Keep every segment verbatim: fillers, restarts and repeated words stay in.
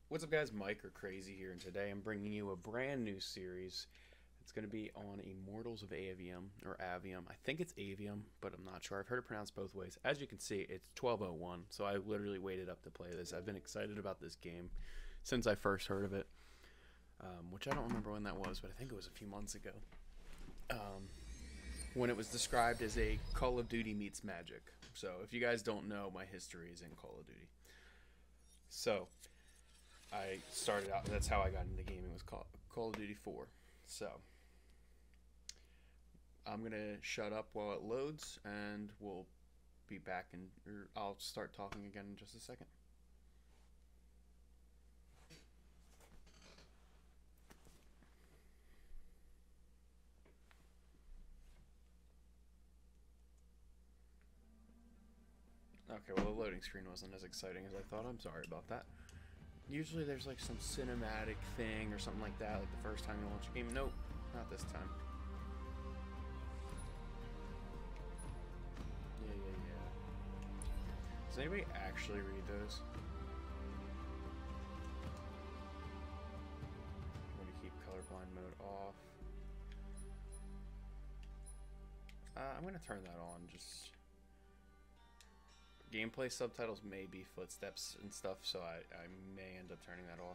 What's up, guys? Mike or Crazy here, and today I'm bringing you a brand new series. It's going to be on Immortals of Avium, or Avium. I think it's Avium, but I'm not sure. I've heard it pronounced both ways. As you can see, it's twelve oh one, so I literally waited up to play this. I've been excited about this game since I first heard of it, um, which I don't remember when that was, but I think it was a few months ago. Um, when it was described as a Call of Duty meets Magic. So if you guys don't know, my history is in Call of Duty. So I started out. That's how I got into gaming. Was Call, Call of Duty four. So I'm gonna shut up while it loads, and we'll be back. And I'll start talking again in just a second. Okay, well, the loading screen wasn't as exciting as I thought. I'm sorry about that. Usually there's like some cinematic thing or something like that, like the first time you launch a game. Nope, not this time. Yeah, yeah, yeah. Does anybody actually read those? I'm gonna keep colorblind mode off. Uh, I'm gonna turn that on. Just gameplay subtitles may be footsteps and stuff, so I, I may end up turning that off.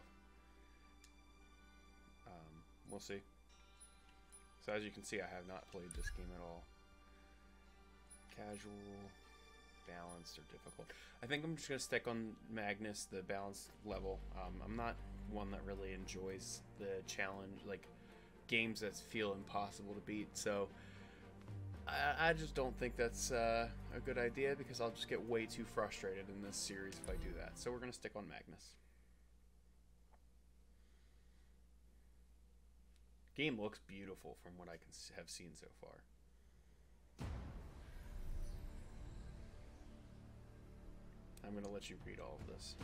Um, we'll see. So as you can see, I have not played this game at all. Casual, balanced, or difficult. I think I'm just going to stick on Magnus, the balanced level. Um, I'm not one that really enjoys the challenge, like games that feel impossible to beat, so I, I just don't think that's uh, a good idea, because I'll just get way too frustrated in this series if I do that. So we're going to stick on Magnus. Game looks beautiful from what I can have seen so far. I'm going to let you read all of this.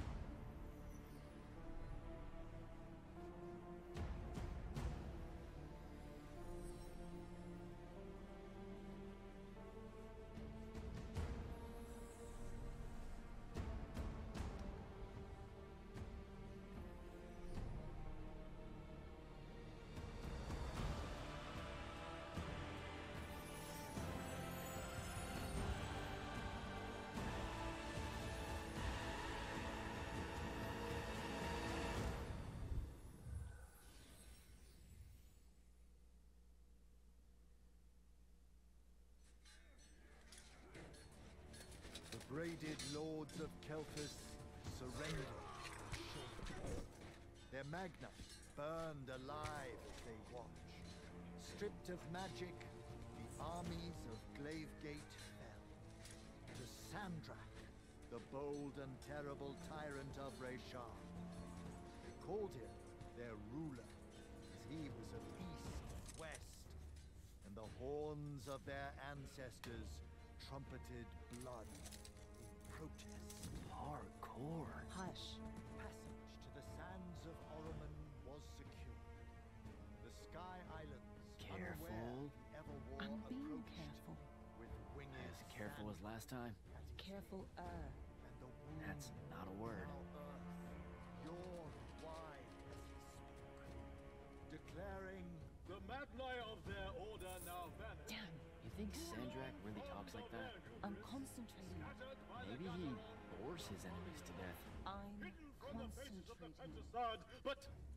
Braided lords of Keltus surrendered. Their magna burned alive as they watch. Stripped of magic, the armies of Glavegate fell. To Sandrak, the bold and terrible tyrant of Reshar. They called him their ruler, as he was of east and west, and the horns of their ancestors trumpeted blood. Protest. Hardcore. Hush. Passage to the sands of Oromon was secured. The Sky Islands, Careful. unaware the Everwar I'm being approached careful. with winged As careful as sand last time. Careful, uh. and the wound That's not a word. now earth, yawned wide as he spoke, declaring The Madlai of their order now vanish. Damn. You think Sandrak really talks like that? I'm concentrating. Maybe he bores his enemies to death. I'm Hidden from the faces of the concentrating. Pentasad, but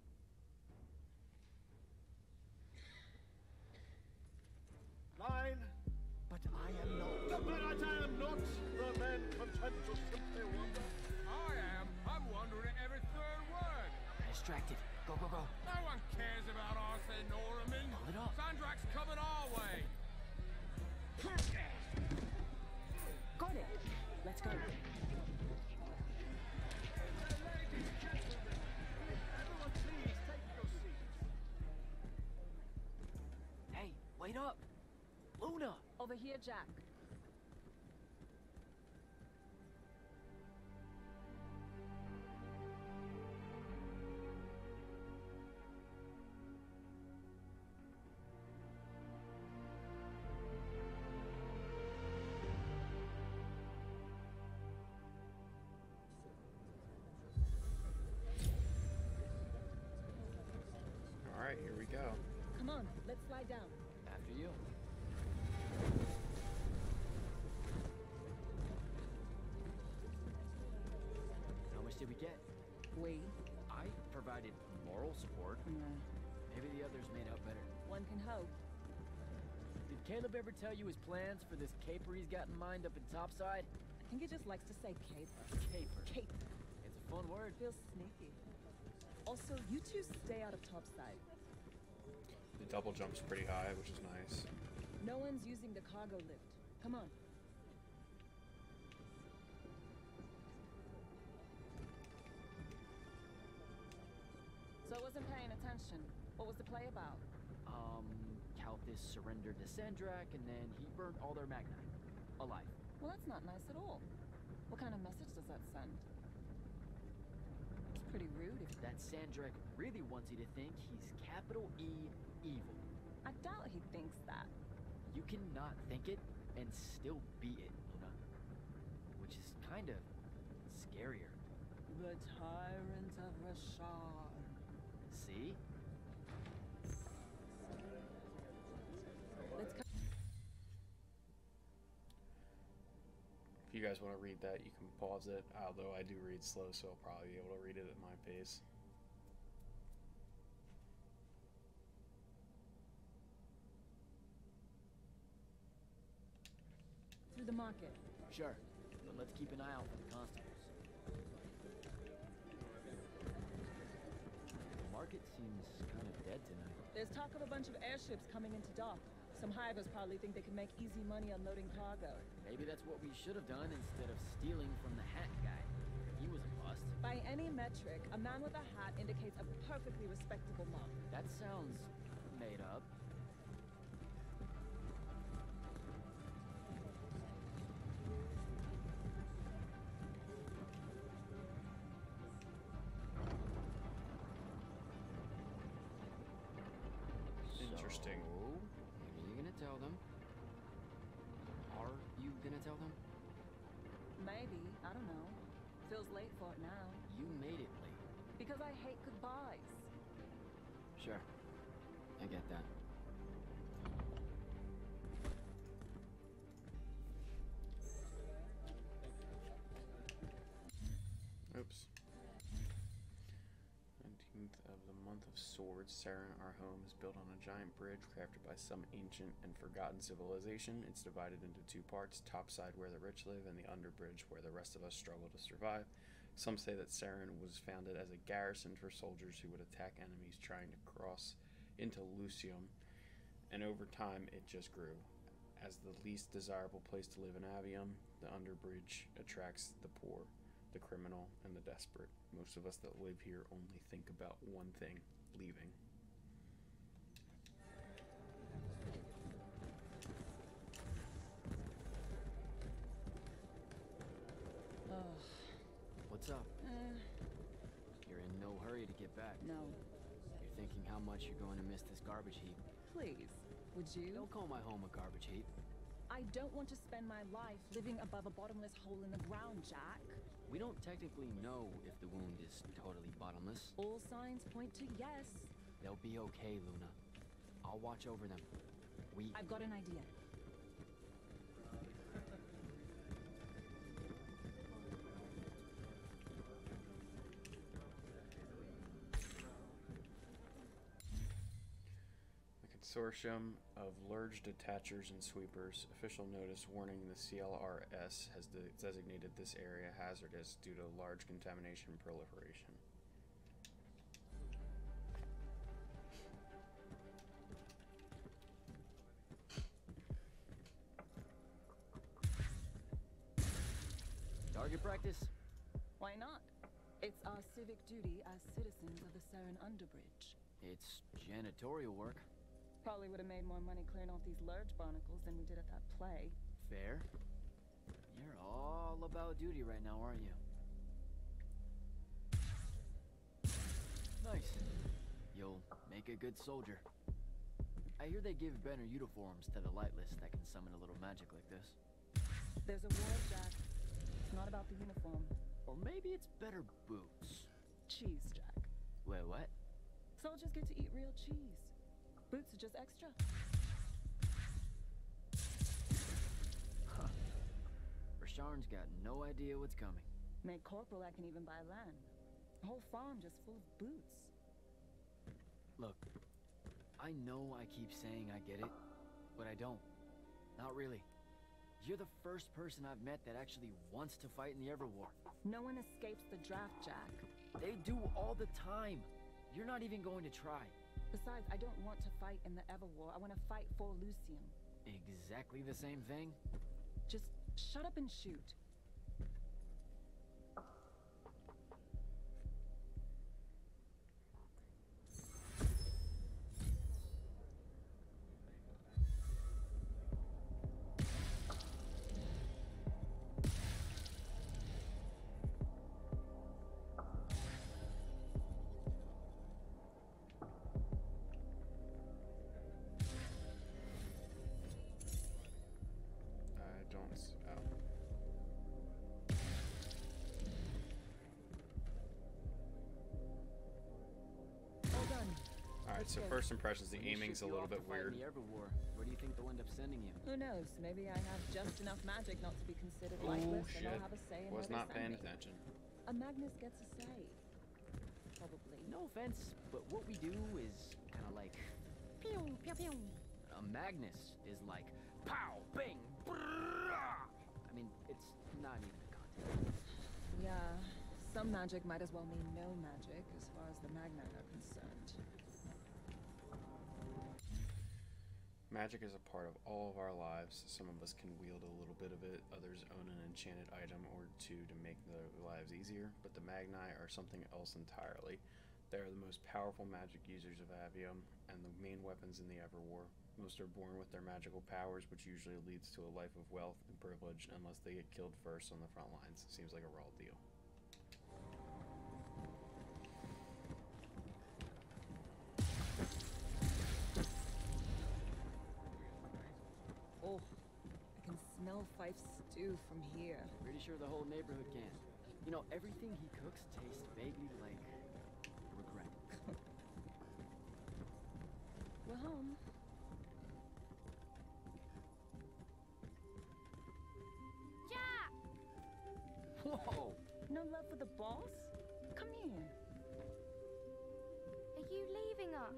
Nine, but I am not. the but I am not the men content to simply wonder. I am. I'm wondering every third word. I'm distracted. Go, go, go. No one cares about Arthur Norman. Pull it up. Sandrak's coming our way. Got it. Let's go. Everyone, please take your seats. Hey, wait up. Luna. Over here, Jack. Alright, here we go. Come on, let's slide down. After you. How much did we get? We? I provided moral support. Nah. Maybe the others made out better. One can hope. Did Caleb ever tell you his plans for this caper he's got in mind up in Topside? I think he just likes to say caper. Caper. Caper. It's a fun word. Feels sneaky. Also, you two stay out of topside. The double jump's pretty high, which is nice. No one's using the cargo lift. Come on. So I wasn't paying attention. What was the play about? Um, Calthus surrendered to Sandrak, and then he burnt all their Magnite. Alive. Well, that's not nice at all. What kind of message does that send? It's pretty rude if... That Sandrak really wants you to think he's capital E evil. I doubt he thinks that. You cannot think it and still be it, Luna. Which is kind of scarier. The Tyrant of Rashard. See? Let's come. If you guys want to read that, you can pause it. Although I do read slow, so I'll probably be able to read it at my pace. Through the market. Sure. But let's keep an eye out for the constables. The market seems kind of dead tonight. There's talk of a bunch of airships coming into dock. Some hivers probably think they can make easy money unloading cargo. Maybe that's what we should have done instead of stealing from the hat guy. He was a bust. By any metric, a man with a hat indicates a perfectly respectable monk. That sounds made up. Interesting. So, what are you gonna tell them? Are you gonna tell them? Maybe, I don't know. Feels late for it now. You made it late. Because I hate goodbyes. Sure. I get that. Oops. nineteenth of the month of swords, Saren, our home, is built on a giant bridge crafted by some ancient and forgotten civilization. It's divided into two parts, topside where the rich live and the underbridge where the rest of us struggle to survive. Some say that Saren was founded as a garrison for soldiers who would attack enemies trying to cross into Lucium, and over time it just grew. As the least desirable place to live in Avium, the underbridge attracts the poor, the criminal, and the desperate. Most of us that live here only think about one thing: leaving. Ugh. What's up? Eh, You're in no hurry to get back. no. You're thinking how much you're going to miss this garbage heap. Please, would you? Don't call my home a garbage heap. I don't want to spend my life living above a bottomless hole in the ground, Jack. We don't technically know if the wound is totally bottomless. All signs point to yes. They'll be okay, Luna. I'll watch over them. We... I've got an idea. The Consortium of Lurge Detachers and Sweepers. Official notice warning: the C L R S has de designated this area hazardous due to large contamination and proliferation. Target practice? Why not? It's our civic duty as citizens of the Saren Underbridge. It's janitorial work. Probably would have made more money clearing off these Lurge barnacles than we did at that play. Fair. You're all about duty right now, aren't you? Nice. You'll make a good soldier. I hear they give better uniforms to the Lightless that can summon a little magic like this. There's a war, Jack. It's not about the uniform. Or maybe it's better boots. Cheese, Jack. Wait, what? Soldiers get to eat real cheese. Boots are just extra. Huh. Rasharn's got no idea what's coming. Made corporal, I can even buy land. A whole farm just full of boots. Look, I know I keep saying I get it, but I don't. Not really. You're the first person I've met that actually wants to fight in the Everwar. No one escapes the draft, Jack. They do all the time. You're not even going to try. Besides, I don't want to fight in the Everwar. I want to fight for Lucium. Exactly the same thing? Just shut up and shoot. Alright, so first impressions, the aiming's a little bit weird. In the Everwar, where do you think they'll end up sending you? Who knows? Maybe I have just enough magic not to be considered Oh lightless, shit! and I'll have a say in Was where not they paying send me. attention. A Magnus gets a say. Probably. No offense, but what we do is kind of like... Pew, pew, pew. A Magnus is like... Pow! Bang! Brrrah! I mean, it's not even a contest. Yeah, some magic might as well mean no magic as far as the Magni are concerned. Magic is a part of all of our lives. Some of us can wield a little bit of it, others own an enchanted item or two to make their lives easier, but the Magni are something else entirely. They are the most powerful magic users of Avium, and the main weapons in the Everwar. Most are born with their magical powers, which usually leads to a life of wealth and privilege unless they get killed first on the front lines. Seems like a raw deal. Oh, I can smell Fife's stew from here. Pretty sure the whole neighborhood can. You know, everything he cooks tastes vaguely like... regret. We're home. Jack! Whoa! No love for the boss? Come here. Are you leaving us?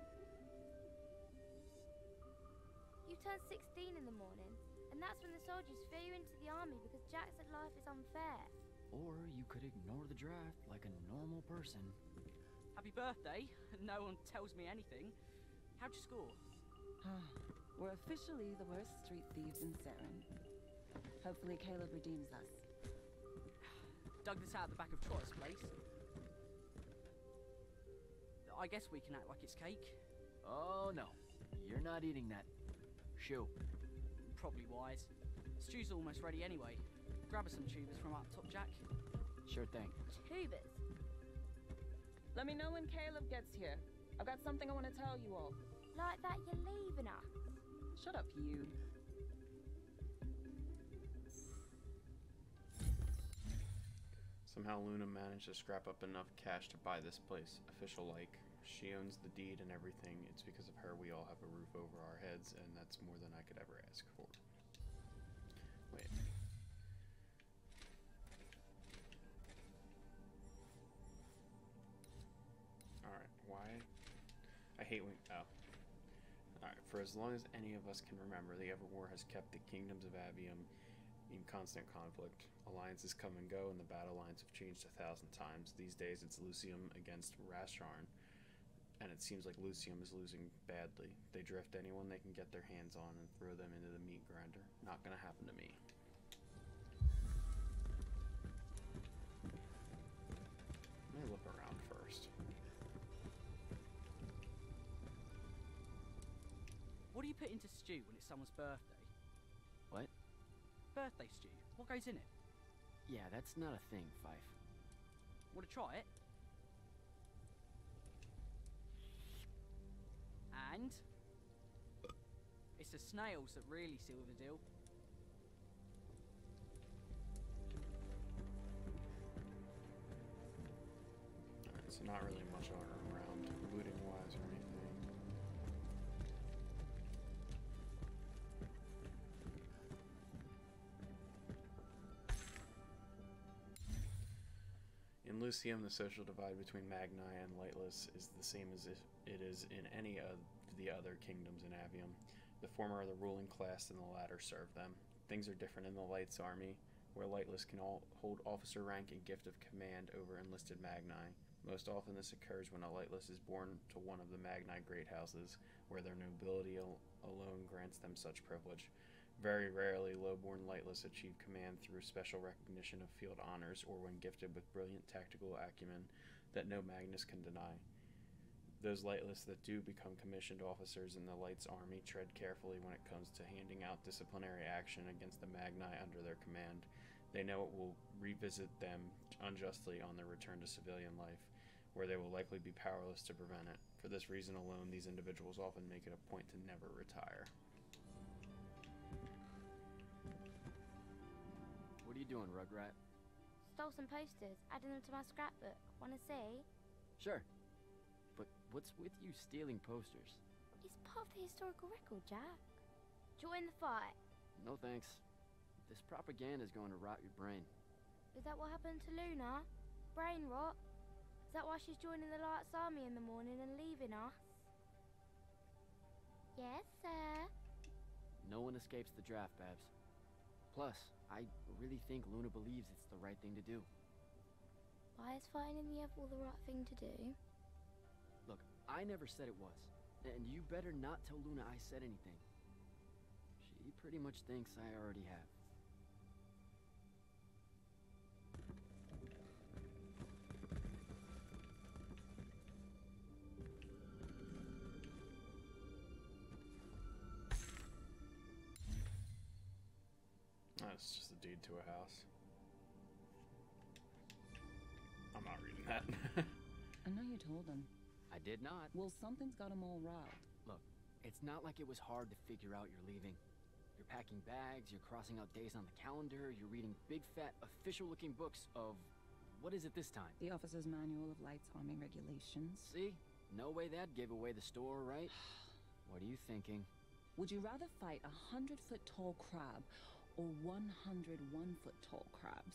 You turned sixteen in the morning, and that's when the soldiers threw you into the army because Jack said life is unfair. Or you could ignore the draft like a normal person. Happy birthday. No one tells me anything. How'd you score? We're officially the worst street thieves in Saren. Hopefully Caleb redeems us. Dug this out the back of Trotter's place. I guess we can act like it's cake. Oh no, you're not eating that. Shoo. Probably wise. Stew's almost ready anyway. Grab us some tubers from up top, Jack. Sure thing. Tubers. Let me know when Caleb gets here. I've got something I want to tell you all. Like that you're leaving us. Shut up, you. Somehow Luna managed to scrap up enough cash to buy this place. Official-like. She owns the deed and everything. It's because of her we all have a roof over our heads, and that's more than I could ever ask for. Wait. Alright, why? I hate when... Oh. Alright, for as long as any of us can remember, the Everwar has kept the kingdoms of Avium in constant conflict. Alliances come and go, and the battle lines have changed a thousand times. These days it's Lucium against Rasharn, and it seems like Lucium is losing badly. They drift anyone they can get their hands on and throw them into the meat grinder. Not gonna happen to me. Let me look around first. What do you put into stew when it's someone's birthday? What? Birthday stew. What goes in it? Yeah, that's not a thing, Fife. Want to try it? And it's the snails that really seal the deal. Alright, so not really much around. Looting Lucium, the social divide between Magni and Lightless is the same as if it is in any of the other kingdoms in Avium. The former are the ruling class and the latter serve them. Things are different in the Lights Army, where Lightless can all hold officer rank and gift of command over enlisted Magni. Most often this occurs when a Lightless is born to one of the Magni great houses, where their nobility al alone grants them such privilege. Very rarely, low-born Lightless achieve command through special recognition of field honors or when gifted with brilliant tactical acumen that no Magnus can deny. Those Lightless that do become commissioned officers in the Lights Army tread carefully when it comes to handing out disciplinary action against the Magni under their command. They know it will revisit them unjustly on their return to civilian life, where they will likely be powerless to prevent it. For this reason alone, these individuals often make it a point to never retire. What are you doing, Rugrat? Stole some posters, added them to my scrapbook. Wanna see? Sure. But what's with you stealing posters? It's part of the historical record, Jack. Join the fight. No thanks. This propaganda's going to rot your brain. Is that what happened to Luna? Brain rot? Is that why she's joining the Lights Army in the morning and leaving us? Yes, sir. No one escapes the draft, Babs. Plus, I really think Luna believes it's the right thing to do. Why is fighting in the Evil the right thing to do? Look, I never said it was. And you better not tell Luna I said anything. She pretty much thinks I already have. That's just a deed to a house. I'm not reading that. I know you told them. I did not. Well, something's got them all riled. Look, it's not like it was hard to figure out you're leaving. You're packing bags, you're crossing out days on the calendar, you're reading big fat official-looking books of... what is it this time? The Officer's Manual of Lights Army Regulations. See? No way that gave away the store, right? What are you thinking? Would you rather fight a hundred-foot-tall crab or one hundred one-foot-tall crabs?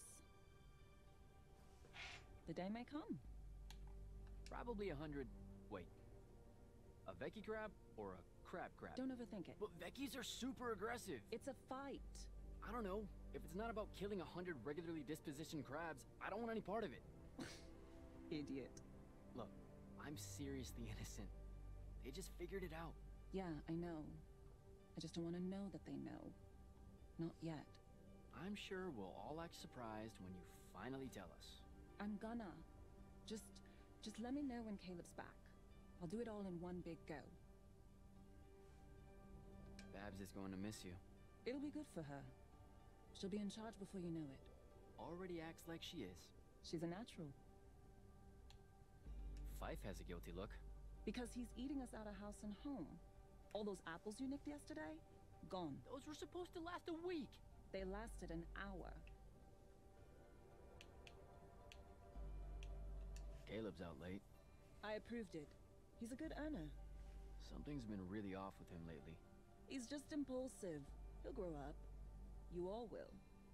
The day may come. Probably a hundred... wait. A Vecchi crab or a crab crab? Don't overthink it. But Vecchis are super aggressive. It's a fight. I don't know. If it's not about killing a hundred regularly dispositioned crabs, I don't want any part of it. Idiot. Look, I'm seriously innocent. They just figured it out. Yeah, I know. I just don't want to know that they know. Not yet. I'm sure we'll all act surprised when you finally tell us. I'm gonna. Just, just let me know when Caleb's back. I'll do it all in one big go. Babs is going to miss you. It'll be good for her. She'll be in charge before you know it. Already acts like she is. She's a natural. Fife has a guilty look. Because he's eating us out of house and home. All those apples you nicked yesterday? Gone. Those were supposed to last a week. They lasted an hour. Caleb's out late. I approved it. He's a good earner. Something's been really off with him lately. He's just impulsive. He'll grow up. You all will.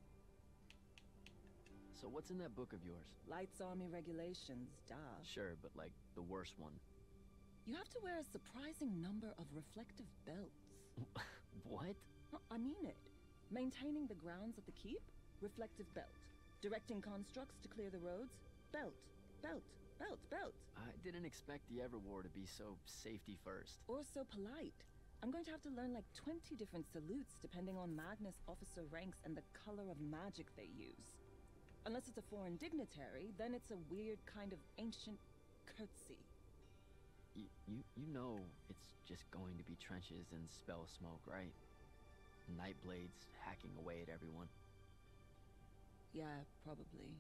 So what's in that book of yours? Lights Army Regulations, duh. Sure, but like the worst one. You have to wear a surprising number of reflective belts. What? I mean it. Maintaining the grounds of the keep? Reflective belt. Directing constructs to clear the roads? Belt. Belt. Belt. Belt. I didn't expect the Everwar to be so safety first. Or so polite. I'm going to have to learn like twenty different salutes depending on Magnus officer ranks and the color of magic they use. Unless it's a foreign dignitary, then it's a weird kind of ancient curtsy. Y you, you know it's just going to be trenches and spell smoke, right? Nightblades hacking away at everyone. Yeah, probably.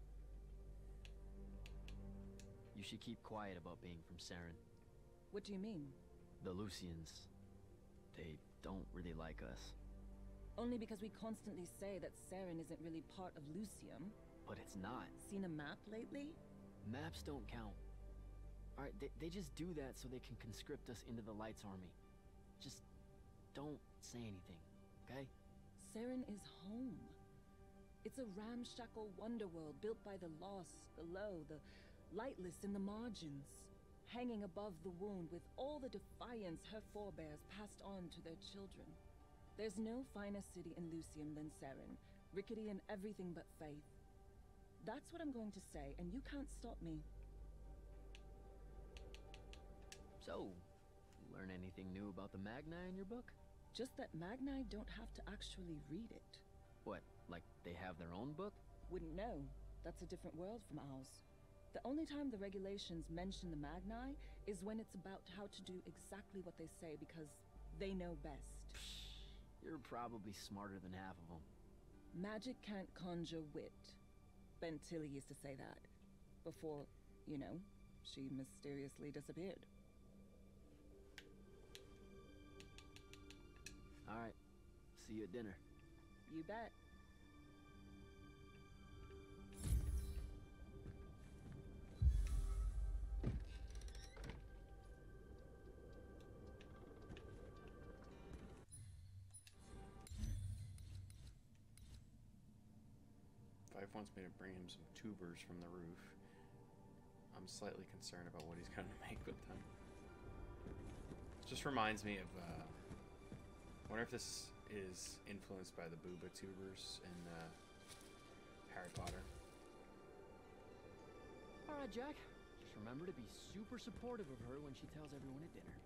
You should keep quiet about being from Saren. What do you mean? The Lucians. They don't really like us. Only because we constantly say that Saren isn't really part of Lucium. But it's not. Seen a map lately? Maps don't count. Alright, they, they just do that so they can conscript us into the Lights Army. Just don't say anything, okay? Saren is home. It's a ramshackle wonderworld built by the lost, the low, the lightless in the margins, hanging above the wound with all the defiance her forebears passed on to their children. There's no finer city in Lucium than Seren, rickety in everything but faith. That's what I'm going to say, and you can't stop me. So, learn anything new about the Magni in your book? Just that Magni don't have to actually read it. What, like they have their own book? Wouldn't know. That's a different world from ours. The only time the regulations mention the Magni is when it's about how to do exactly what they say because they know best. You're probably smarter than half of them. Magic can't conjure wit. Ben Tilly used to say that. Before, you know, she mysteriously disappeared. Alright. See you at dinner. You bet. Fife wants me to bring him some tubers from the roof. I'm slightly concerned about what he's going to make with them. Just reminds me of, uh, I wonder if this is influenced by the booba tubers in uh, Harry Potter. Alright, Jack. Just remember to be super supportive of her when she tells everyone at dinner.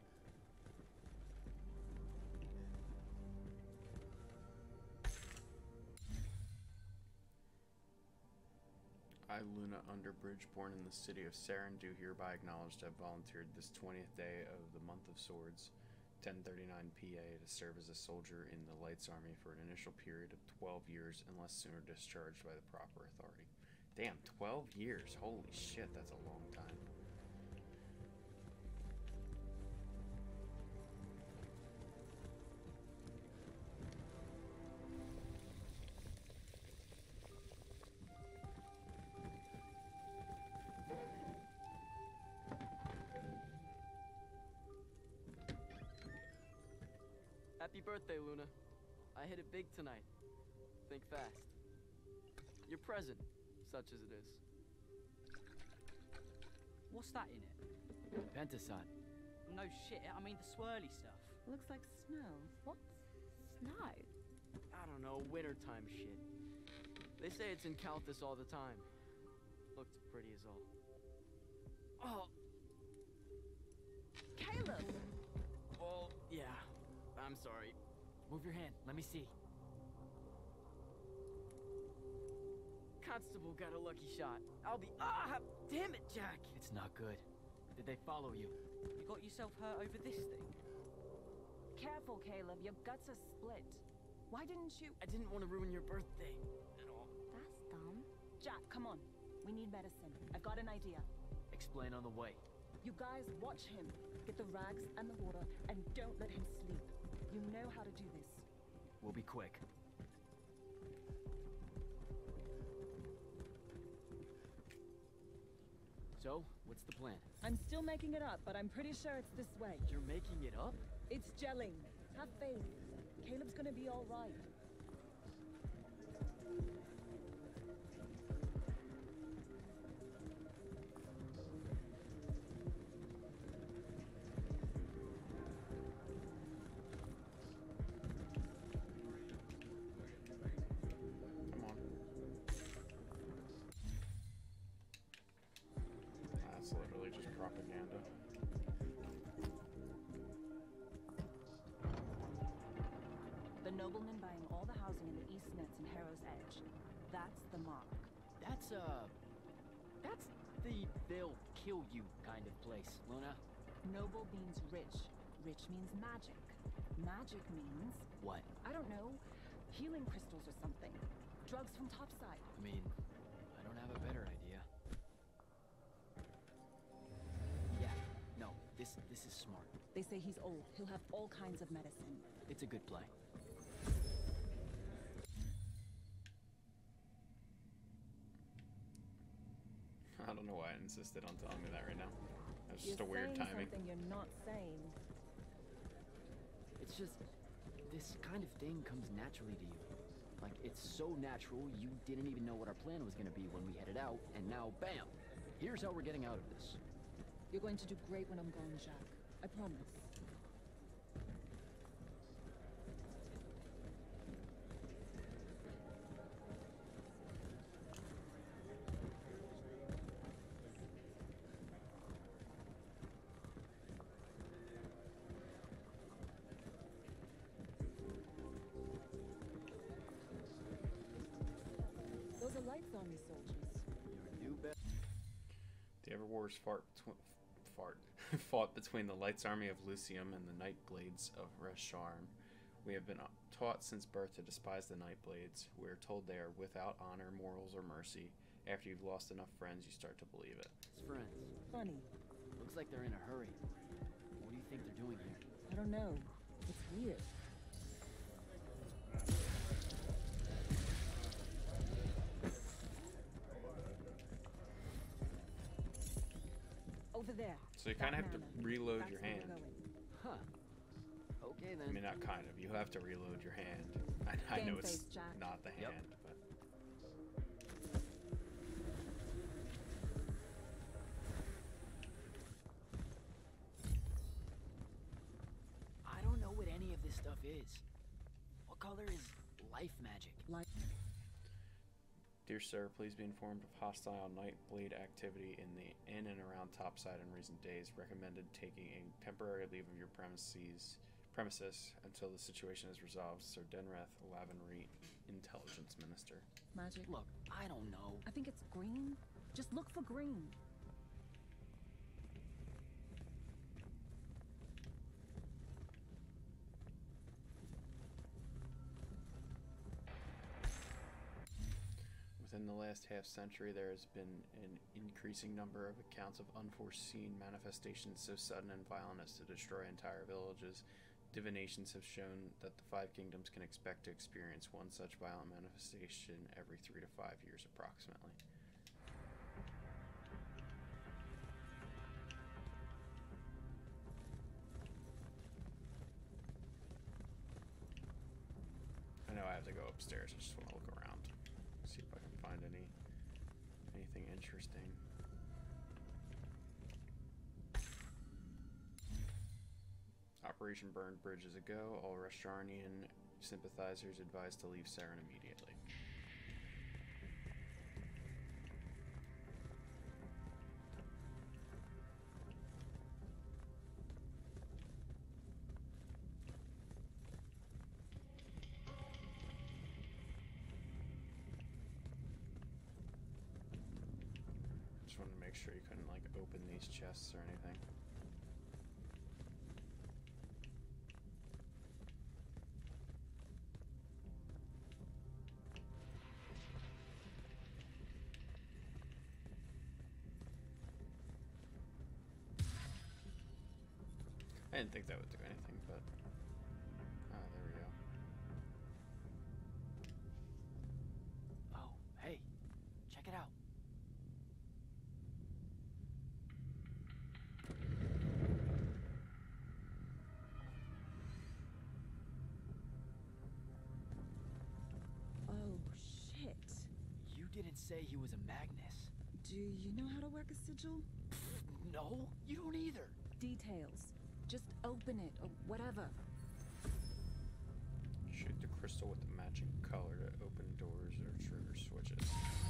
I, Luna Underbridge, born in the city of Seren, do hereby acknowledge to have volunteered this twentieth day of the month of swords, ten thirty-nine P A, to serve as a soldier in the Lights Army for an initial period of twelve years unless sooner discharged by the proper authority. Damn, twelve years. Holy shit, that's a long time. Happy birthday, Luna. I hit it big tonight. Think fast. Your present, such as it is. What's that in it? Pentasod. No shit, I mean the swirly stuff. Looks like snow. What's snow? I don't know, wintertime shit. They say it's in Calthus all the time. Looks pretty as all. Oh! Caleb! Oh, yeah. I'm sorry. Move your hand. Let me see. Constable got a lucky shot. I'll be... Ah! Damn it, Jack! It's not good. Did they follow you? You got yourself hurt over this thing? Careful, Caleb. Your guts are split. Why didn't you... I didn't want to ruin your birthday at all. That's dumb. Jack, come on. We need medicine. I've got an idea. Explain on the way. You guys watch him. Get the rags and the water, and don't let him sleep. You know how to do this. We'll be quick. So, what's the plan? I'm still making it up, but I'm pretty sure it's this way. You're making it up? It's gelling. Have faith. Caleb's gonna be all right. Come on. That's literally just propaganda. The nobleman buying all the housing in the East Nets and Harrow's Edge. That's the mark. That's, uh... That's the they'll kill you kind of place, Luna. Noble means rich. Rich means magic. Magic means... What? I don't know. Healing crystals or something. Drugs from topside. I mean, I don't have a better idea. Yeah, no, this this is smart. They say he's old. He'll have all kinds of medicine. It's a good play. I don't know why I insisted on telling me that right now. That's just You're a weird saying timing. something you're not saying. It's just... This kind of thing comes naturally to you. Like, it's so natural, you didn't even know what our plan was gonna be when we headed out, and now, bam! Here's how we're getting out of this. You're going to do great when I'm gone, Jack. I promise. Those are Lights Army soldiers. Your new best. The Everwars fought, betw- fought, fought between the Lights Army of Lucium and the Nightblades of Resharn. We have been taught since birth to despise the Nightblades. We are told they are without honor, morals, or mercy. After you've lost enough friends, you start to believe it. It's friends. Funny. Looks like they're in a hurry. What do you think they're doing here? I don't know. It's weird. Over there. So you kind of have to Batman. reload That's your where we're hand. going. Huh. Okay then. I mean, not kind of. You have to reload your hand. I, I Game know it's face, Jack. not the Yep. hand, but... I don't know what any of this stuff is. What color is life magic? Like, Dear sir, please be informed of hostile Nightblade activity in the in and around Topside in recent days. Recommended taking a temporary leave of your premises premises until the situation is resolved. Sir Denreth Lavenry, Intelligence Minister. magic. Look, I don't know. I think it's green. Just look for green. Within the last half century, there has been an increasing number of accounts of unforeseen manifestations so sudden and violent as to destroy entire villages. Divinations have shown that the Five Kingdoms can expect to experience one such violent manifestation every three to five years approximately. I know I have to go upstairs, I just want to look around. See if I can find any anything interesting. Operation Burned Bridge is a go. All Resharnian sympathizers advised to leave Saren immediately. Just wanted to make sure you couldn't like open these chests or anything. I didn't think that would do anything, but ah, there we go. Oh, hey, check it out. Oh, shit. You didn't say he was a Magnus. Do you know how to work a sigil? No, you don't either. Details. Just open it or whatever. Shoot the crystal with the matching color to open doors or trigger switches.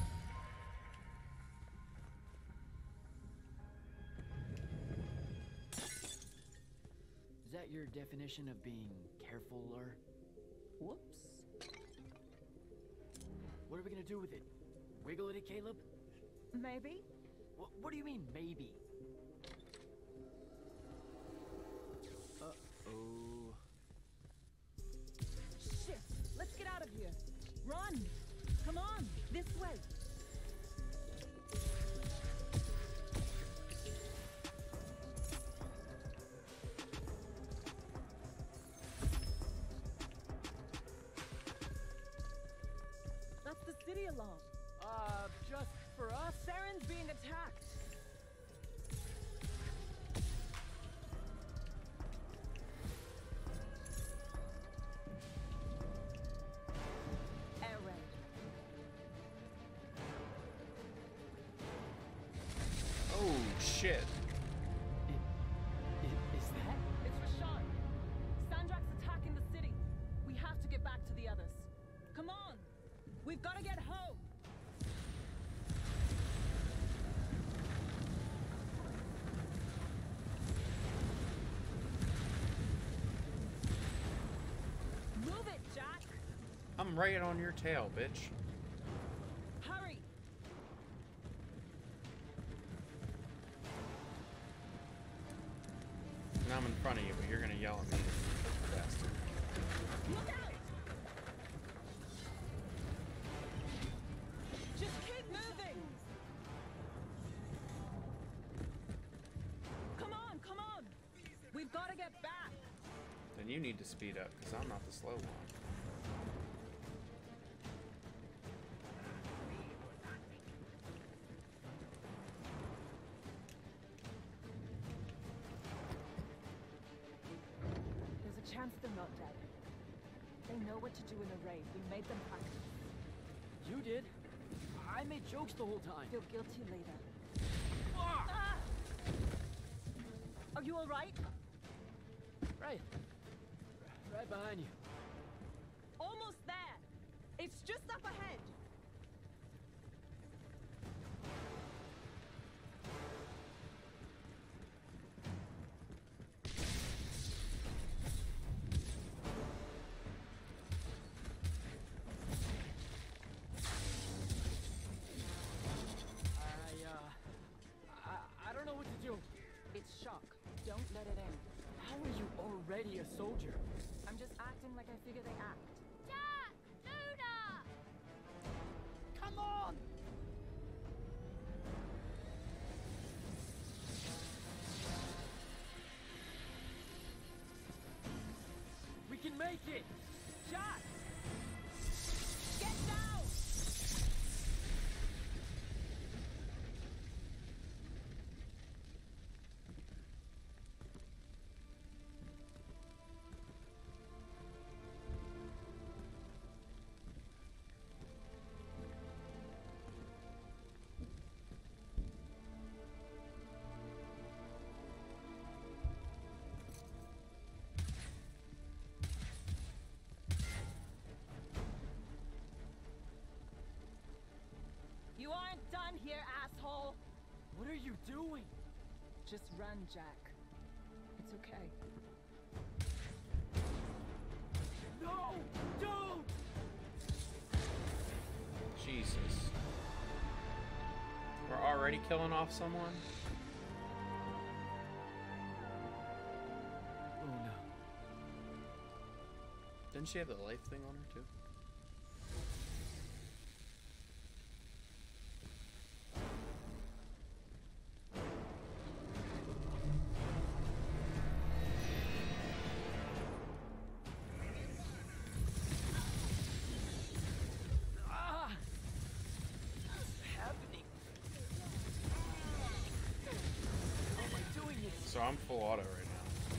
Is that your definition of being carefuler? Whoops. What are we gonna do with it? Wiggle it at Caleb? Maybe. What, what do you mean, maybe? Uh-oh. Shit. Let's get out of here. Run. Come on. This way. That's the city alarm. Uh, just for us? Saren's being attacked. shit. I- is that? It's Rashawn. Sandrak's attacking the city. We have to get back to the others. Come on! We've got to get home! Move it, Jack! I'm right on your tail, bitch. Hurry! Now I'm in front of you, but you're gonna yell at me, bastard. Look out! Just keep moving! Come on, come on! We've got to get back! Then you need to speed up, because I'm not the slow one. There's a chance they're not dead. They know what to do in a raid. We made them practice. You did? I made jokes the whole time. Feel guilty later. Ah! Are you alright? Right. Right behind you. Almost there! It's just up ahead! I, uh... I, I don't know what to do. It's shock. Don't let it in. How are you already a soldier? I'm just acting like I figure they act. Jack! Luna! Come on! We can make it! Jack! Get down! You aren't done here, asshole! What are you doing? Just run, Jack. It's okay. No! Don't! Jesus. We're already killing off someone? Oh no. Didn't she have the life thing on her too? Ah! What's happening? How am I doing this? So I'm full auto right now.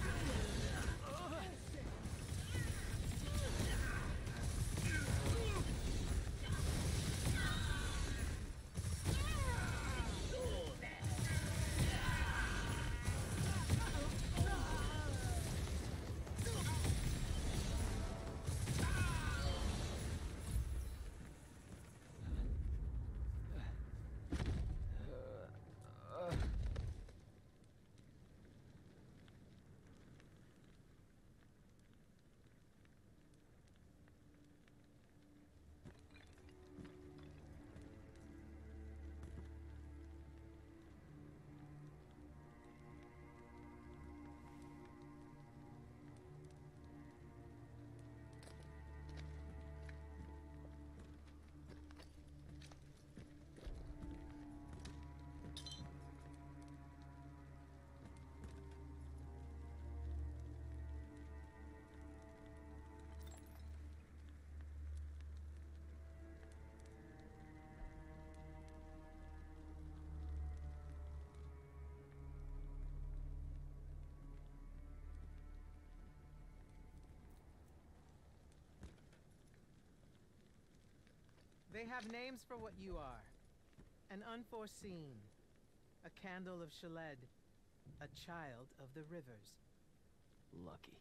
They have names for what you are. An unforeseen. A candle of Shaled, a child of the rivers. Lucky.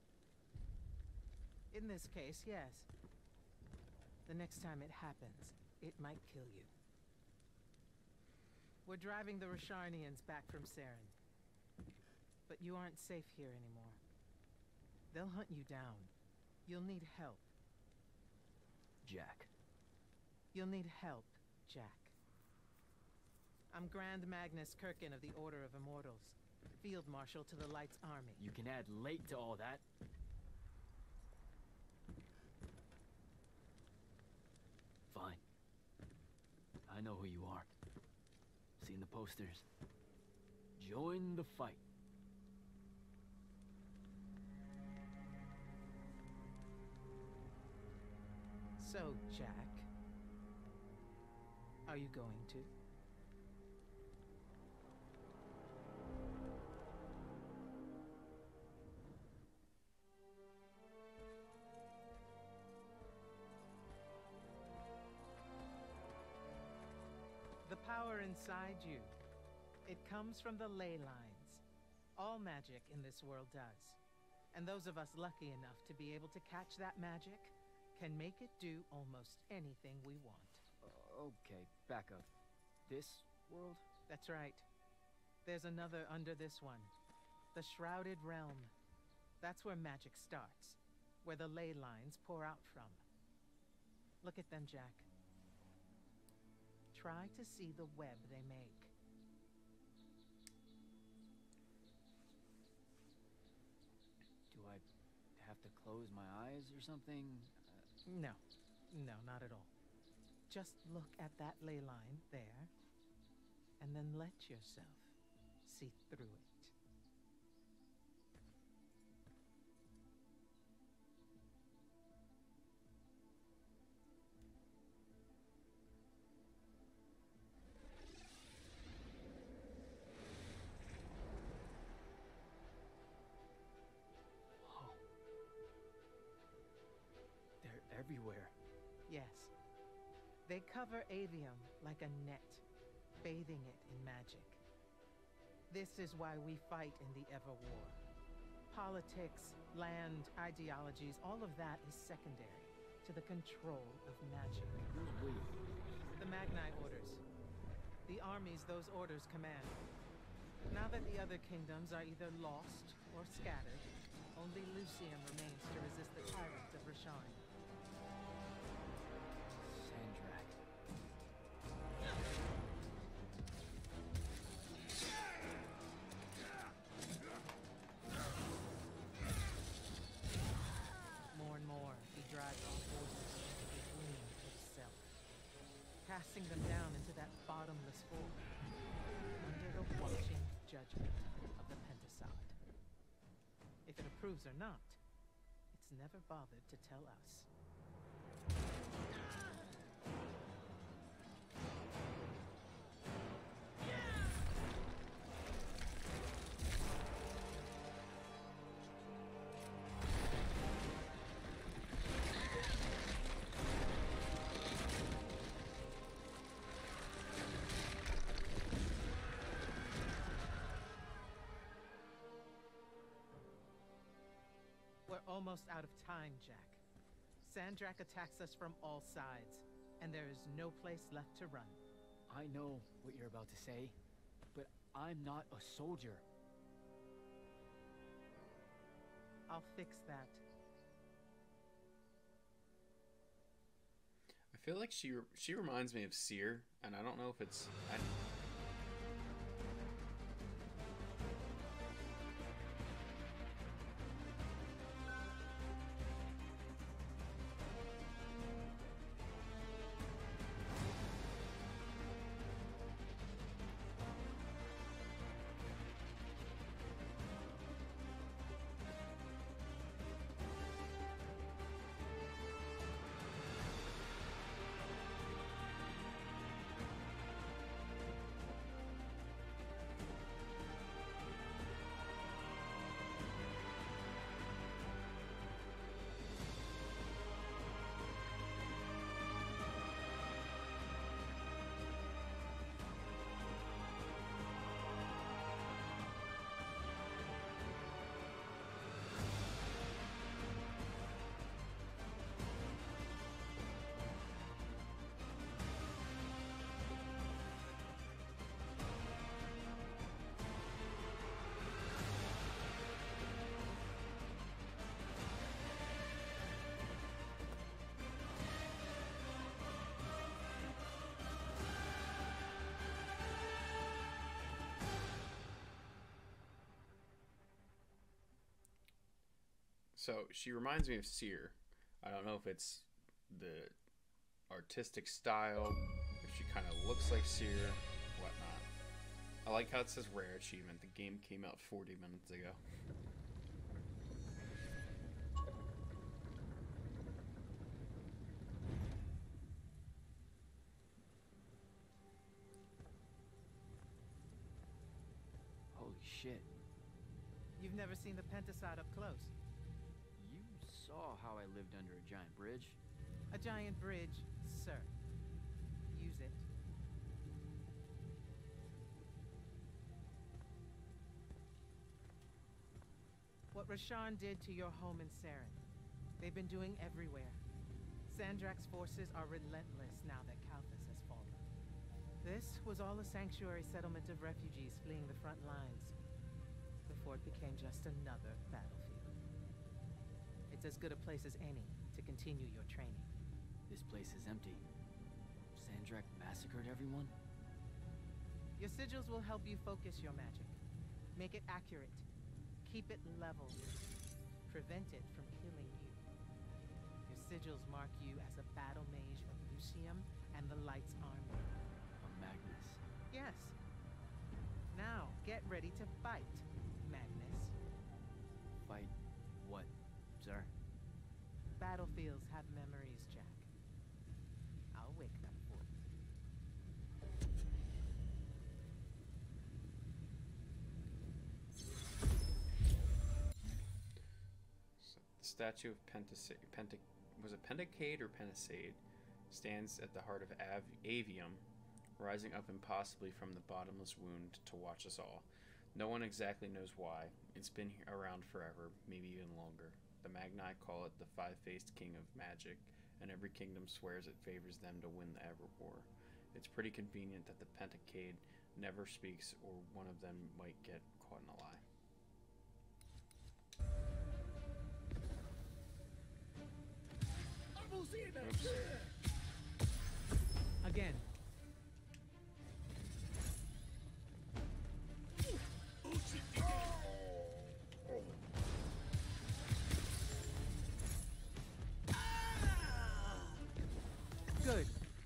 In this case, yes. The next time it happens, it might kill you. We're driving the Rasharnians back from Saren. But you aren't safe here anymore. They'll hunt you down. You'll need help. Jack. You'll need help, Jack. I'm Grand Magnus Kirkin of the Order of Immortals, Field Marshal to the Light's Army. You can add late to all that. Fine. I know who you are. Seen the posters. Join the fight. So, Jack, are you going to? The power inside you, it comes from the ley lines. All magic in this world does. And those of us lucky enough to be able to catch that magic can make it do almost anything we want. Uh, okay, back up. This world? That's right. There's another under this one. The Shrouded Realm. That's where magic starts. Where the ley lines pour out from. Look at them, Jack. Try to see the web they make. Do I have to close my eyes or something? Uh... No. No, not at all. Just look at that ley line there, and then let yourself see through it. Everywhere. Yes. They cover Avium like a net, bathing it in magic. This is why we fight in the Everwar. Politics, land, ideologies, all of that is secondary to the control of magic. Who's we? The Magni orders. The armies those orders command. Now that the other kingdoms are either lost or scattered, only Lucium remains to resist the tyrant of Rasharn. Casting them down into that bottomless void, under the watching judgment of the Pentasod. If it approves or not, it's never bothered to tell us. Almost out of time, Jack. Sandrak attacks us from all sides, and there is no place left to run. I know what you're about to say, but I'm not a soldier. I'll fix that. I feel like she she reminds me of Seer, and I don't know if it's... I, So she reminds me of Seer. I don't know if it's the artistic style, if she kind of looks like Seer, whatnot. I like how it says rare achievement. The game came out forty minutes ago. Holy shit. You've never seen the Pentasod up close? You saw how I lived under a giant bridge. A giant bridge, sir. Use it. What Rasharn did to your home in Saren, they've been doing everywhere. Sandrak's forces are relentless now that Kalthus has fallen. This was all a sanctuary settlement of refugees fleeing the front lines, before it became just another battlefield. It's as good a place as any to continue your training. This place is empty. Sandrak massacred everyone? Your sigils will help you focus your magic. Make it accurate. Keep it level. Prevent it from killing you. Your sigils mark you as a battle mage of Lucium and the Light's army. A Magnus. Yes. Now, get ready to fight, Magnus. Fight what, sir? Battlefields have memories, Jack. I'll wake them for you. So the statue of Pentasade, Penta, was it Pentacade or Pentasade, stands at the heart of Av Avium, rising up impossibly from the bottomless wound to watch us all. No one exactly knows why. It's been here around forever, maybe even longer. The Magni call it the five-faced king of magic, and every kingdom swears it favors them to win the Everwar. It's pretty convenient that the Pentacade never speaks, or one of them might get caught in a lie. Oops. Again. Good.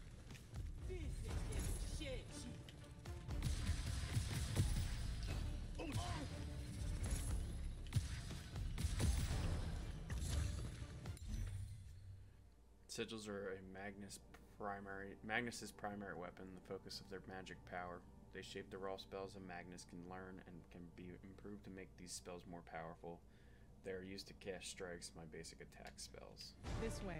Sigils are a Magnus primary Magnus's primary weapon, the focus of their magic power. They shape the raw spells a Magnus can learn and can be improved to make these spells more powerful. They are used to cast strikes, my basic attack spells. This way.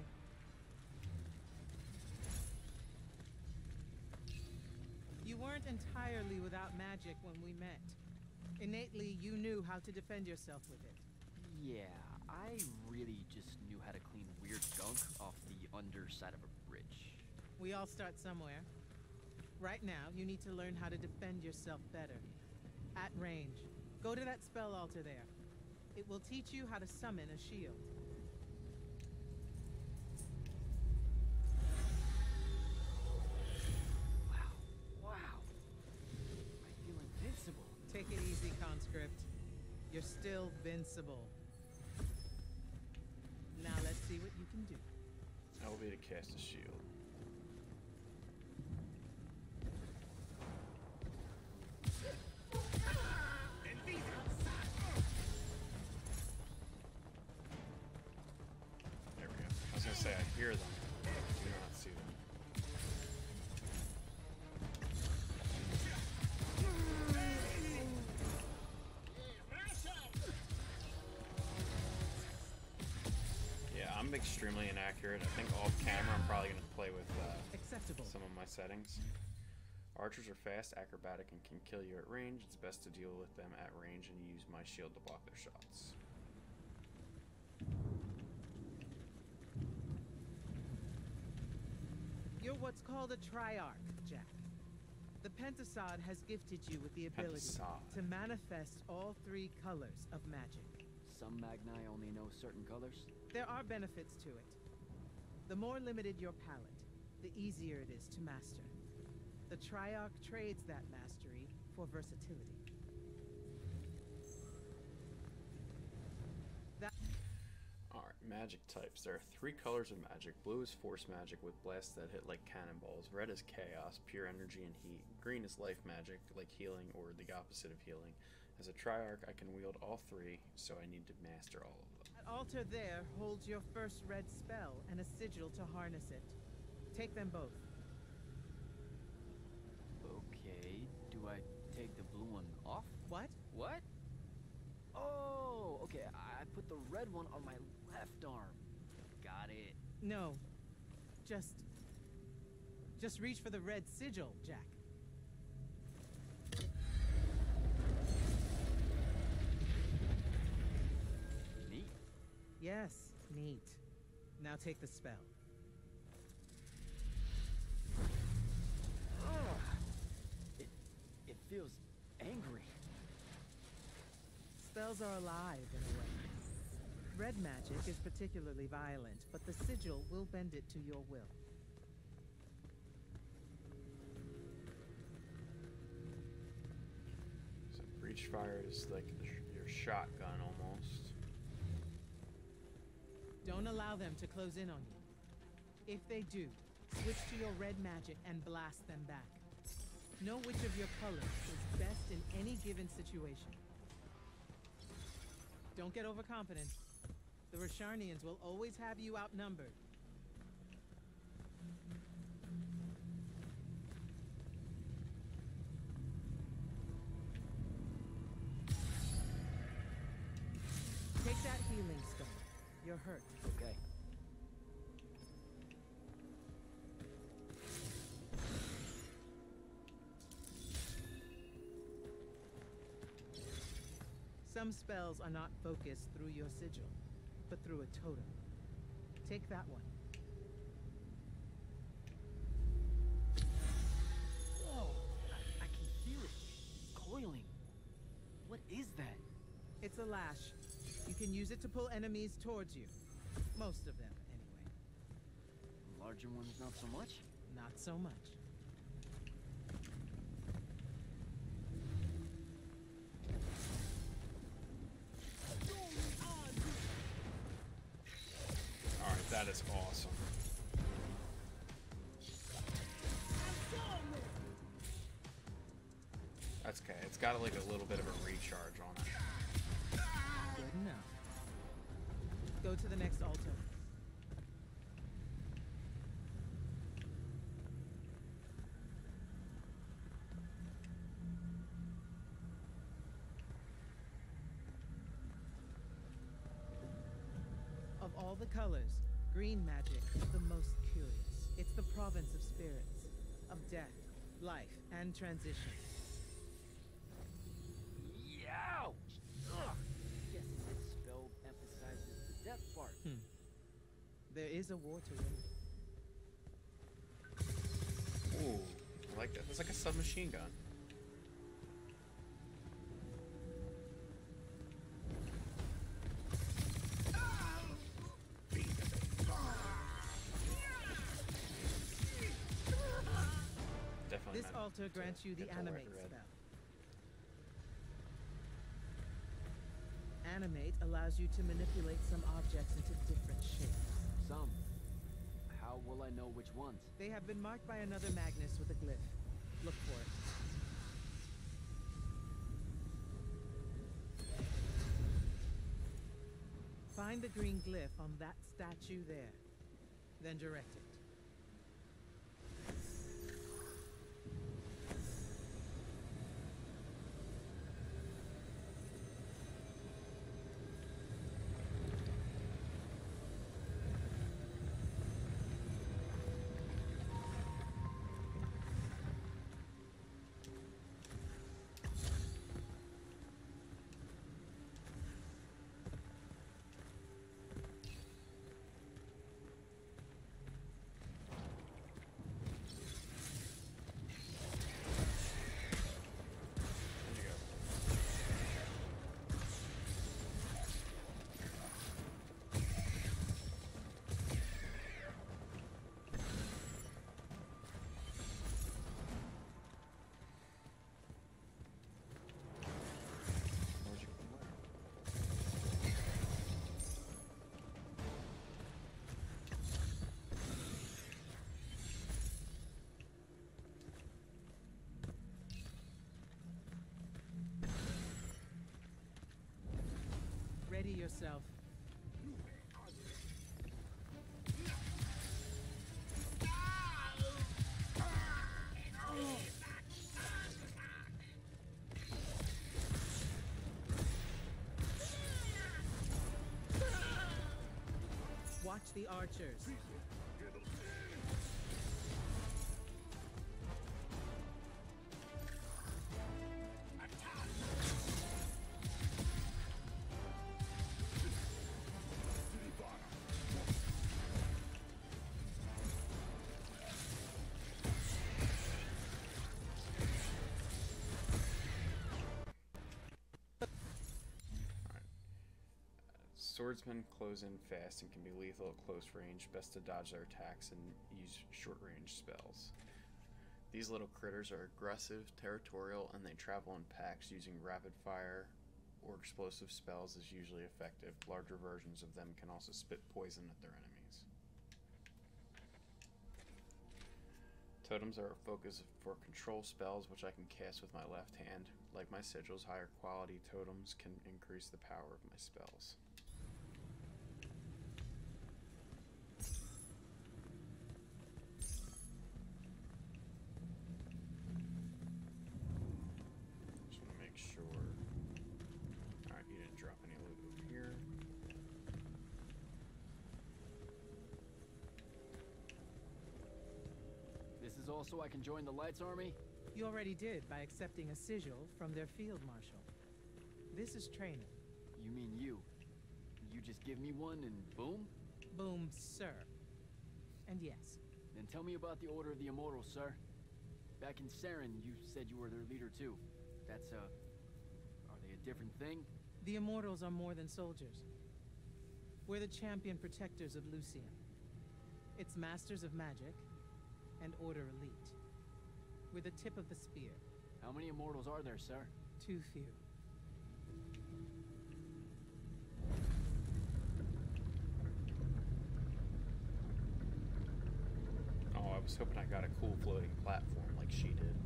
You weren't entirely without magic when we met. Innately, you knew how to defend yourself with it. Yeah, I really just knew how to clean weird gunk off the underside of a bridge. We all start somewhere. Right now, you need to learn how to defend yourself better. At range. Go to that spell altar there. It will teach you how to summon a shield. Wow. Wow. I feel invincible. Take it easy, conscript. You're still vincible. Now let's see what you can do. That will be to cast a shield. There we go. I was gonna say I hear them. I do not see them. Yeah, I'm extremely inaccurate. I think off camera I'm probably going to play with uh, Acceptable. some of my settings. Archers are fast, acrobatic, and can kill you at range. It's best to deal with them at range and use my shield to block their shots. You're what's called a triarch, Jack. The Pentasod has gifted you with the ability Pentasod. to manifest all three colors of magic. Some Magni only know certain colors. There are benefits to it. The more limited your palette, the easier it is to master. The Triarch trades that mastery for versatility. That magic types. There are three colors of magic. Blue is force magic with blasts that hit like cannonballs. Red is chaos, pure energy and heat. Green is life magic, like healing or the opposite of healing. As a triarch, I can wield all three, so I need to master all of them. That altar there holds your first red spell and a sigil to harness it. Take them both. Okay, do I take the blue one off? What? What? Oh, okay, I put the red one on my left arm. Got it. No. Just... Just reach for the red sigil, Jack. Neat. Yes, neat. Now take the spell. Ugh. It... it feels angry. Spells are alive in a way. Red magic is particularly violent, but the sigil will bend it to your will. So breach fire is like the sh your shotgun almost. Don't allow them to close in on you. If they do, switch to your red magic and blast them back. Know which of your colors is best in any given situation. Don't get overconfident. The Rasharnians will always have you outnumbered. Take that healing stone. You're hurt. Okay. Some spells are not focused through your sigil, but through a totem. Take that one. Whoa! I, I can hear it coiling. What is that? It's a lash. You can use it to pull enemies towards you. Most of them, anyway. Larger ones, not so much? Not so much. Alright, that is awesome. That's okay. It's got like a little bit of a recharge on it. Good enough. Go to the next altar. Of all the colors, green magic is the most curious. It's the province of spirits, of death, life, and transition. Ouch! Ugh. Guessing this spell emphasizes the death part. Hmm. There is a war to win. Ooh, I like that. It's like a submachine gun. Definitely. This altar grants you the animate spell. Animate allows you to manipulate some objects into different shapes. Some. How will I know which ones? They have been marked by another Magnus with a glyph. Look for it. Find the green glyph on that statue there. Then direct it. Steady yourself. Watch the archers. Swordsmen close in fast and can be lethal at close range. Best to dodge their attacks and use short-range spells. These little critters are aggressive, territorial, and they travel in packs. Using rapid fire or explosive spells is usually effective. Larger versions of them can also spit poison at their enemies. Totems are a focus for control spells, which I can cast with my left hand. Like my sigils, higher quality totems can increase the power of my spells. So I can join the Lights Army? You already did by accepting a sigil from their field marshal. This is training. You mean you? You just give me one and boom? Boom, sir. And yes. Then tell me about the Order of the Immortals, sir. Back in Saren, you said you were their leader too. That's, uh... are they a different thing? The Immortals are more than soldiers. We're the champion protectors of Lucian. It's Masters of Magic and Order Elite. We're the tip of the spear. How many Immortals are there, sir? Too few. Oh, I was hoping I got a cool floating platform like she did.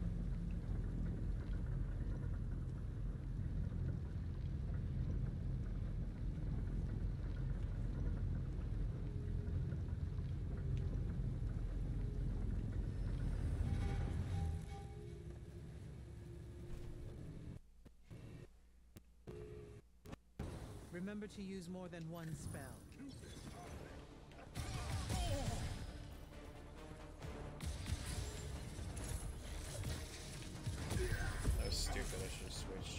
Remember to use more than one spell. That was stupid, I should have switched.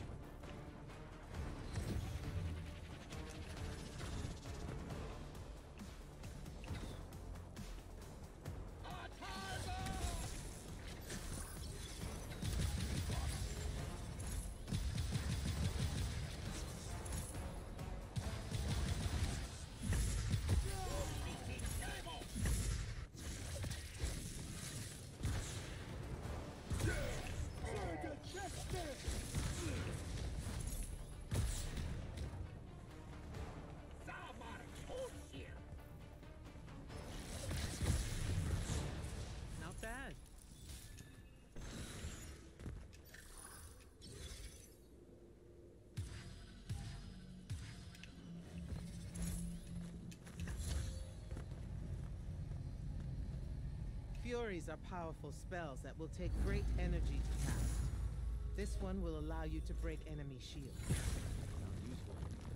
Furies are powerful spells that will take great energy to cast. This one will allow you to break enemy shields. Sounds useful.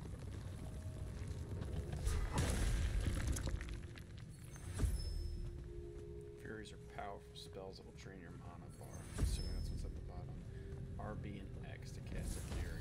Furies are powerful spells that will drain your mana bar. Assuming that's what's at the bottom. R, B, and X to cast a Fury.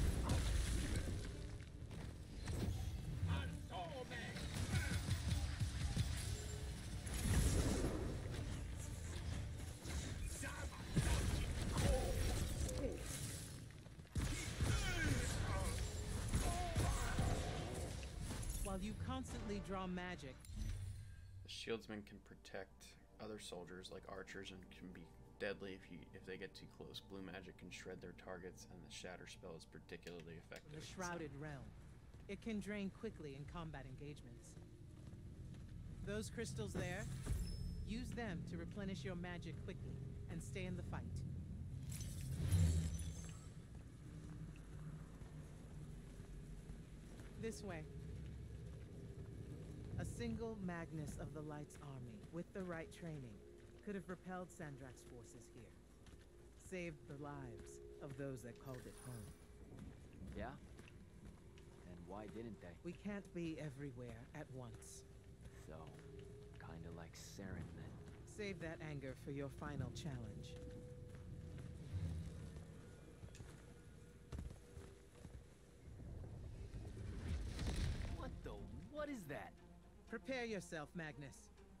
While you constantly draw magic, the shieldsman can protect other soldiers like archers and can be deadly if you if they get too close. Blue magic can shred their targets, and the shatter spell is particularly effective. the Shrouded Realm. It can drain quickly in combat engagements. Those crystals there, use them to replenish your magic quickly and stay in the fight. This way. A single Magnus of the Light's army, with the right training, could have repelled Sandrak's forces here. Saved the lives of those that called it home. Yeah? And why didn't they? We can't be everywhere at once. So, kinda like Saren then. Save that anger for your final challenge. What the... what is that? Prepare yourself, Magnus.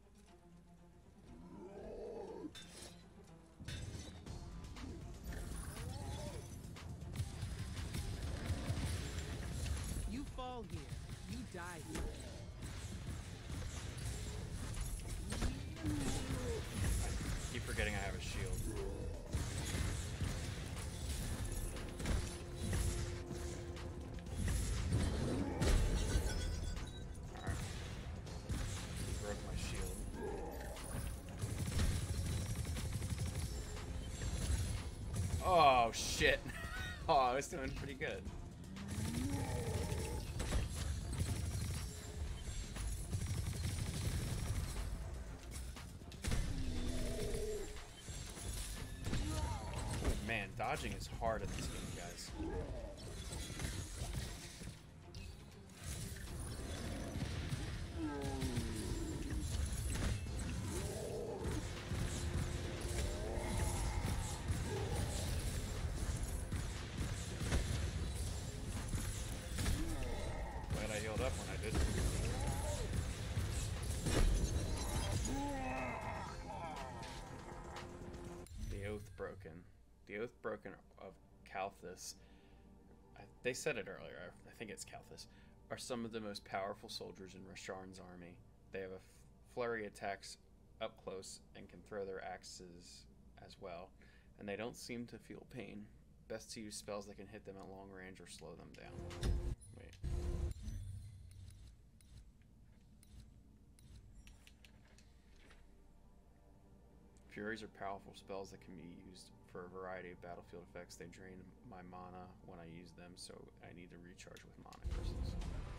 You fall here. You die here. Keep forgetting I have a shield. Alright. He broke my shield. Oh shit. Oh, I was doing pretty good. Man, dodging is hard in this game, guys. Glad I healed up when I did. The Oath Broken. The Oath Broken of Kalthus, I, they said it earlier, I, I think it's Kalthus, are some of the most powerful soldiers in Rasharn's army. They have a flurry attacks up close and can throw their axes as well, and they don't seem to feel pain. Best to use spells that can hit them at long range or slow them down. Wait. Furies are powerful spells that can be used for a variety of battlefield effects. They drain my mana when I use them, so I need to recharge with mana crystals.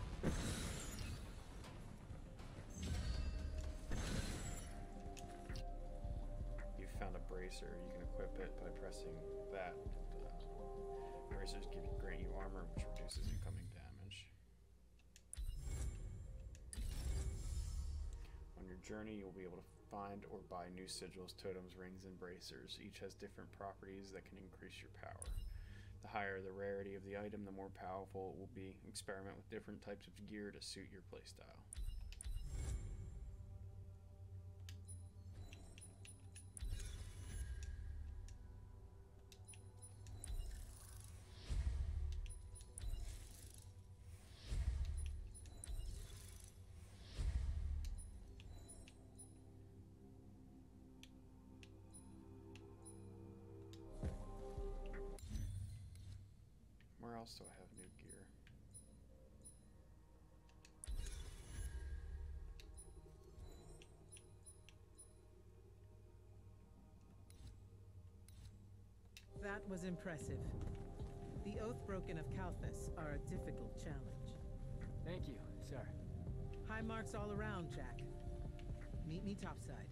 You found a bracer. You can equip it by pressing that. Uh, bracers give you, grant you armor, which reduces incoming damage. On your journey, you'll be able to find or buy new sigils, totems, rings, and bracers. Each has different properties that can increase your power. The higher the rarity of the item, the more powerful it will be. Experiment with different types of gear to suit your playstyle. Where else do I have new gear? That was impressive. The Oathbroken of Kalthus are a difficult challenge. Thank you, sir. High marks all around, Jack. Meet me topside.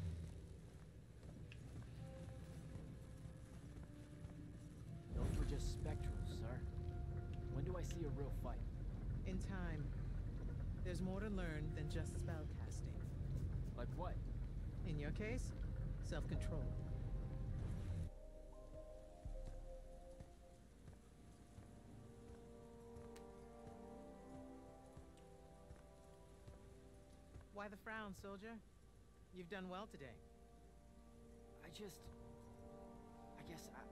Those were just spectrals, sir. When do I see a real fight? In time. There's more to learn than just spellcasting. Like what? In your case, self-control. Why the frown, soldier? You've done well today. I just... I guess I...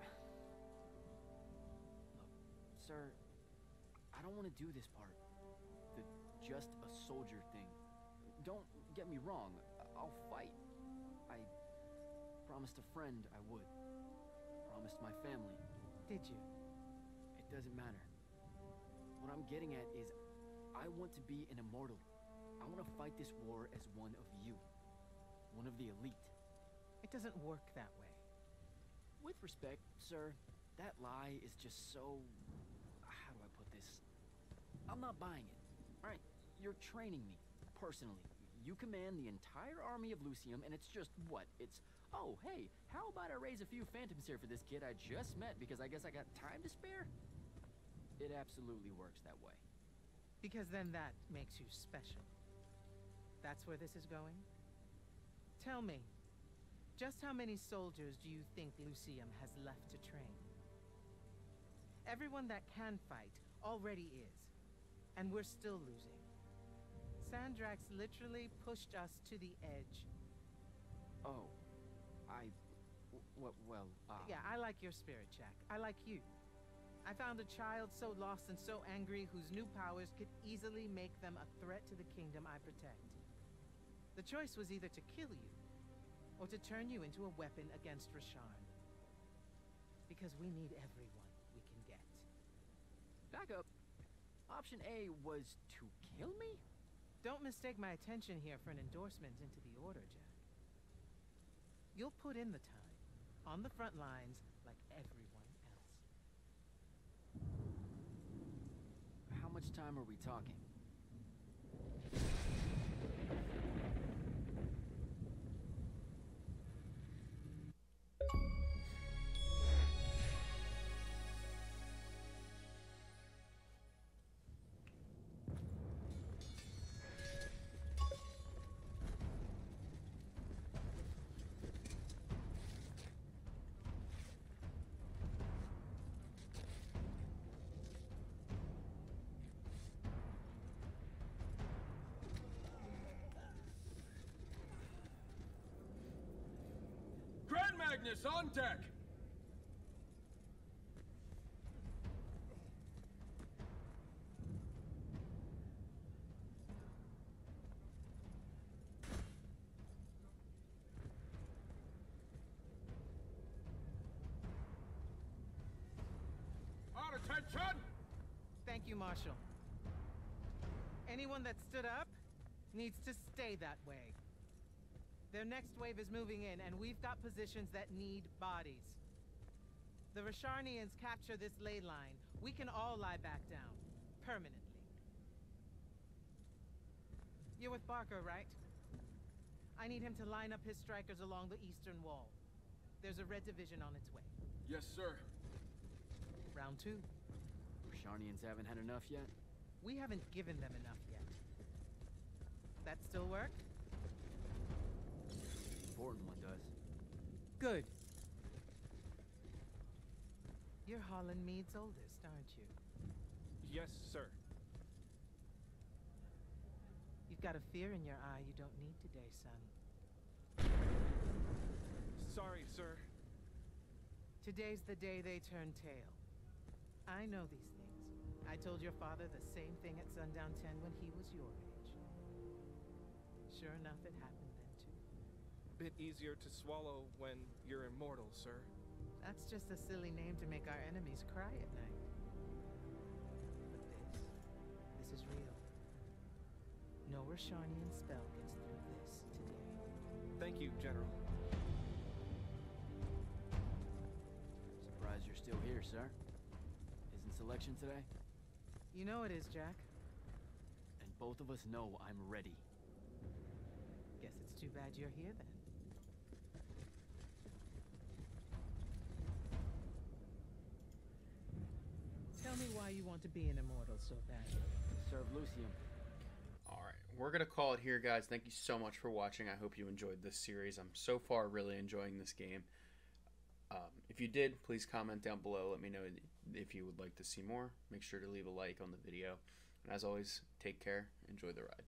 Look, sir, I don't want to do this part. The just a soldier thing. Don't get me wrong, I'll fight. I promised a friend I would. Promised my family. Did you? It doesn't matter. What I'm getting at is, I want to be an immortal. I want to fight this war as one of you. One of the elite. It doesn't work that way. With respect, sir, that lie is just so... How do I put this? I'm not buying it. All right, you're training me, personally. You command the entire army of Lucium, and it's just, what? It's, oh, hey, how about I raise a few phantoms here for this kid I just met because I guess I got time to spare? It absolutely works that way. Because then that makes you special. That's where this is going? Tell me, just how many soldiers do you think Lucium has left to train? Everyone that can fight already is, and we're still losing. Sandrax literally pushed us to the edge. Oh, I... W well, uh... Yeah, I like your spirit, Jack. I like you. I found a child so lost and so angry whose new powers could easily make them a threat to the kingdom I protect. The choice was either to kill you, or to turn you into a weapon against Rasharn. Because we need everyone we can get. Back up. Option A was to kill me? Don't mistake my attention here for an endorsement into the Order, Jack. You'll put in the time, on the front lines, like everyone else. How much time are we talking? Grand Magnus on deck! Our attention! Thank you, Marshal. Anyone that stood up needs to stay that way. Their next wave is moving in, and we've got positions that need bodies. The Rasharnians capture this ley line, we can all lie back down. Permanently. You're with Barker, right? I need him to line up his strikers along the eastern wall. There's a red division on its way. Yes, sir. Round two. Rasharnians haven't had enough yet? We haven't given them enough yet. That still work? Important one does. Good. You're Holland Mead's oldest, aren't you? Yes, sir. You've got a fear in your eye you don't need today, son. Sorry, sir. Today's the day they turn tail. I know these things. I told your father the same thing at Sundown ten when he was your age. Sure enough, it happened then, too. Bit easier to swallow when you're immortal, sir. That's just a silly name to make our enemies cry at night. But this, this is real. No Rasharnian spell gets through this today. Thank you, General. Surprised you're still here, sir. Isn't selection today? You know it is, Jack. And both of us know I'm ready. Guess it's too bad you're here then. Tell me why you want to be an immortal so badly. Serve Lucium. Alright, we're going to call it here, guys. Thank you so much for watching. I hope you enjoyed this series. I'm so far really enjoying this game. Um, if you did, please comment down below. Let me know if you would like to see more. Make sure to leave a like on the video. And as always, take care. Enjoy the ride.